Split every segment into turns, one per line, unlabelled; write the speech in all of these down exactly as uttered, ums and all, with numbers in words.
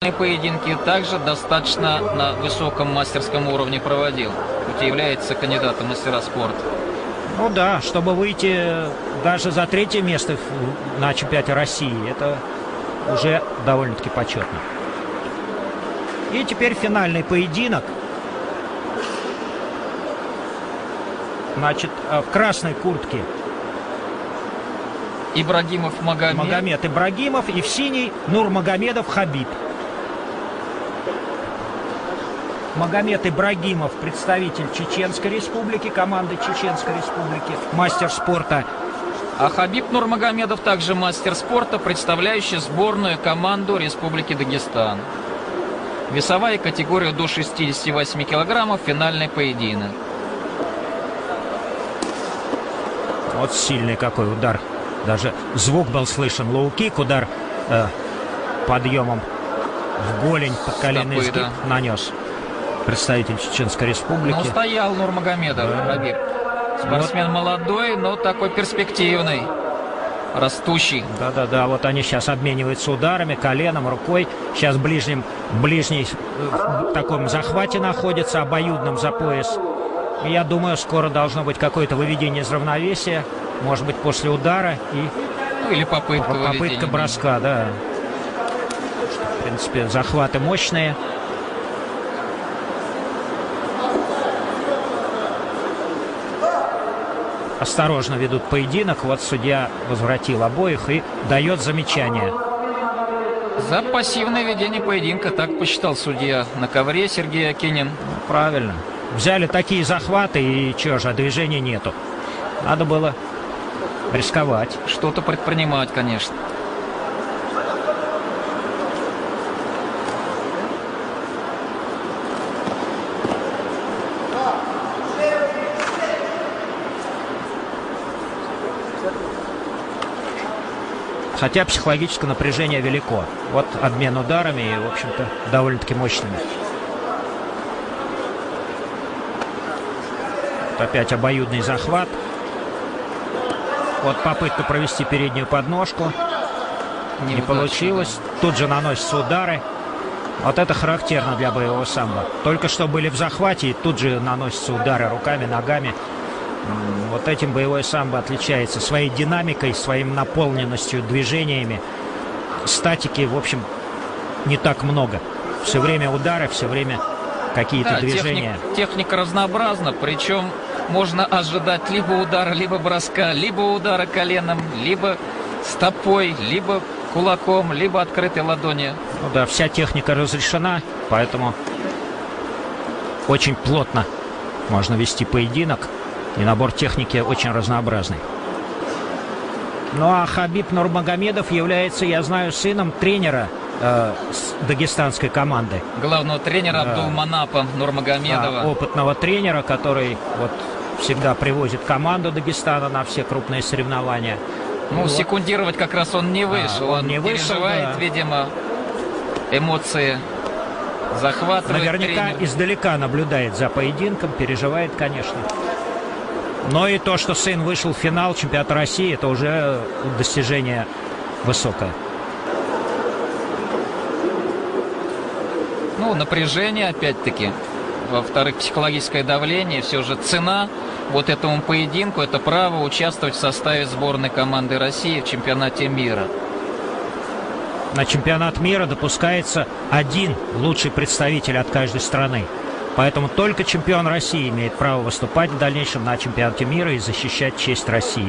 Поединки также достаточно на высоком мастерском уровне проводил, хоть и является кандидатом в мастера спорта.
Ну да, чтобы выйти даже за третье место на чемпионате России, это уже довольно-таки почетно. И теперь финальный поединок. Значит, в красной куртке
Ибрагимов Магомед.
Магомед Ибрагимов, и в синей Нурмагомедов Хабиб. Магомед Ибрагимов, представитель Чеченской Республики, команды Чеченской Республики, мастер спорта.
А Хабиб Нурмагомедов также мастер спорта, представляющий сборную команду Республики Дагестан. Весовая категория до шестидесяти восьми килограммов, финальный поединок.
Вот сильный какой удар. Даже звук был слышен. Лоу-кик, удар э, подъемом в голень, под коленный
Стопы,
сгиб
да.
нанес представитель Чеченской Республики.
Ну, стоял Нурмагомедов, да. Хабиб. Спортсмен вот. Молодой, но такой перспективный, растущий.
Да-да-да, вот они сейчас обмениваются ударами, коленом, рукой. Сейчас ближним, ближний в таком захвате находится, обоюдном за пояс. И я думаю, скоро должно быть какое-то выведение из равновесия. Может быть, после удара и
ну, или попытка,
попытка броска, да. В принципе, захваты мощные. Осторожно ведут поединок. Вот судья возвратил обоих и дает замечание.
За пассивное ведение поединка, так посчитал судья на ковре Сергей Акинин.
Ну, правильно. Взяли такие захваты, и чего же, движения нету. Надо было рисковать.
Что-то предпринимать, конечно.
Хотя психологическое напряжение велико. Вот обмен ударами и, в общем-то, довольно-таки мощными. Вот опять обоюдный захват. Вот попытка провести переднюю подножку. Не получилось. Тут же наносятся удары. Вот это характерно для боевого самбо. Только что были в захвате, и тут же наносятся удары руками, ногами. Вот этим боевое самбо отличается своей динамикой, своей наполненностью, движениями. Статики, в общем, не так много. Все время удары, все время какие-то
да,
движения.
Техник, техника разнообразна, причем можно ожидать либо удара, либо броска, либо удара коленом, либо стопой, либо кулаком, либо открытой ладонью.
Ну да, вся техника разрешена, поэтому очень плотно можно вести поединок. И набор техники очень разнообразный. Ну а Хабиб Нурмагомедов является, я знаю, сыном тренера э, дагестанской команды.
Главного тренера
да.
Абдулманапа Нурмагомедова.
Да, опытного тренера, который вот всегда привозит команду Дагестана на все крупные соревнования.
Ну,
вот.
Секундировать как раз он не вышел.
А, он
он
не вышел,
переживает,
да.
видимо, эмоции захватывает.
Наверняка
тренер.
издалека наблюдает за поединком, переживает, конечно. Но и то, что сын вышел в финал чемпионата России, это уже достижение высокое.
Ну, напряжение, опять-таки. Во-вторых, психологическое давление. Все же цена вот этому поединку — это право участвовать в составе сборной команды России в чемпионате мира.
На чемпионат мира допускается один лучший представитель от каждой страны. Поэтому только чемпион России имеет право выступать в дальнейшем на чемпионате мира и защищать честь России.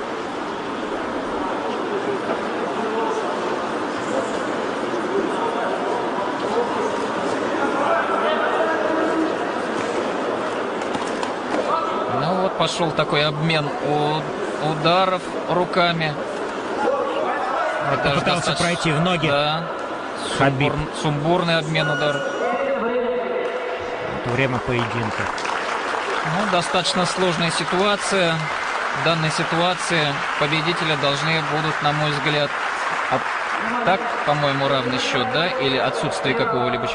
Ну вот пошел такой обмен ударов руками.
Это пытался достаточно... пройти в ноги.
Да.
Хабиб.
Сумбур... Сумбурный обмен ударов.
Время поединка.
Ну, достаточно сложная ситуация. В данной ситуации победителя должны будут, на мой взгляд, от... так, по-моему, равный счет, да? Или отсутствие какого-либо.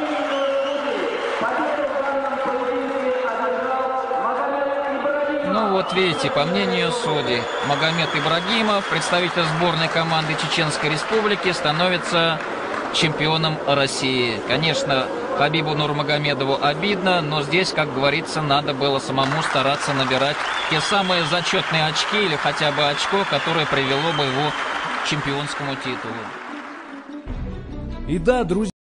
Ну вот видите, по мнению судей, Магомед Ибрагимов, представитель сборной команды Чеченской Республики, становится чемпионом России. Конечно, Хабибу Нурмагомедову обидно, но здесь, как говорится, надо было самому стараться набирать те самые зачетные очки или хотя бы очко, которое привело бы его к чемпионскому титулу.
И да, друзья.